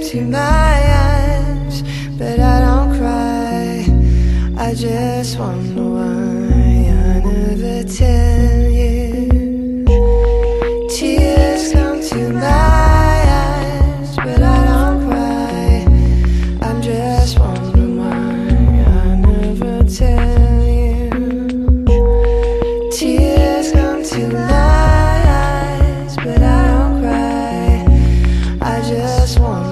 to my eyes, but I don't cry. I just wonder why I never tell you. Tears come to my eyes, but I don't cry. I'm just wondering why I never tell you. Tears come to my eyes, but I don't cry. I just want